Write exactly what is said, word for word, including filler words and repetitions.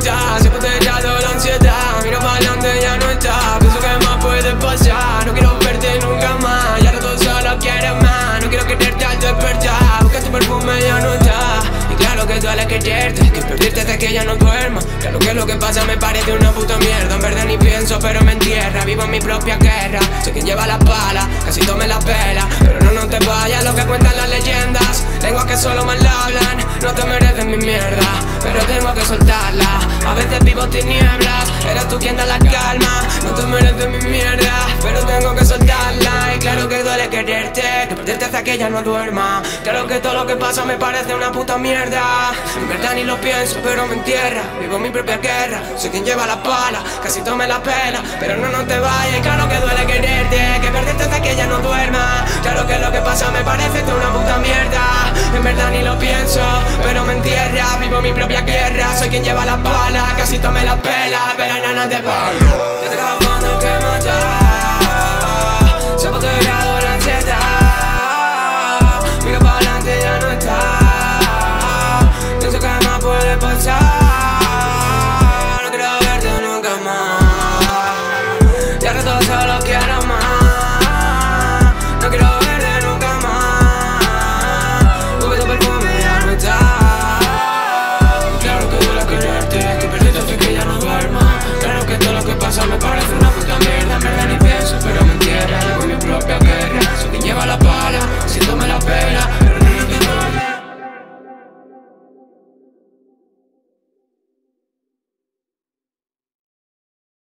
ya, se putera toda la ansiedad. Miro para adelante, ya no está. Pienso que más puede pasar. No quiero verte nunca más. Y ahora tú solo quieres más. No quiero quererte al despertar. Busca tu perfume, ya no está. Y claro que duele quererte, que perderte hasta que ya no duerma. Claro que lo que pasa me parece una puta mierda. En verdad ni pienso, pero me entierra. Vivo en mi propia guerra. Sé quien lleva la pala, casi tome la pela. Pero no, no te vayas, lo que cuentan las leyendas. Lenguas que solo mal hablan. No te mereces mi mierda, pero tengo que soltarla. A veces vivo tinieblas, eres tú quien da la calma. No te mereces mi mierda, pero tengo que soltarla. Y claro que duele quererte, que perderte hasta que ya no duerma. Claro que todo lo que pasa me parece una puta mierda. En verdad ni lo pienso, pero me entierra. Vivo mi propia guerra, soy quien lleva la pala, casi tome la pela. Pero no, no te vayas, y claro que duele quererte, que perderte hasta que ya no duerma. Claro que lo que pasa me parece una puta mierda. En verdad ni lo pienso, pero me entierra. Vivo mi propia guerra, soy quien lleva la pala, casi tome la pela. Pero no, no te vayas, te acabando que matar.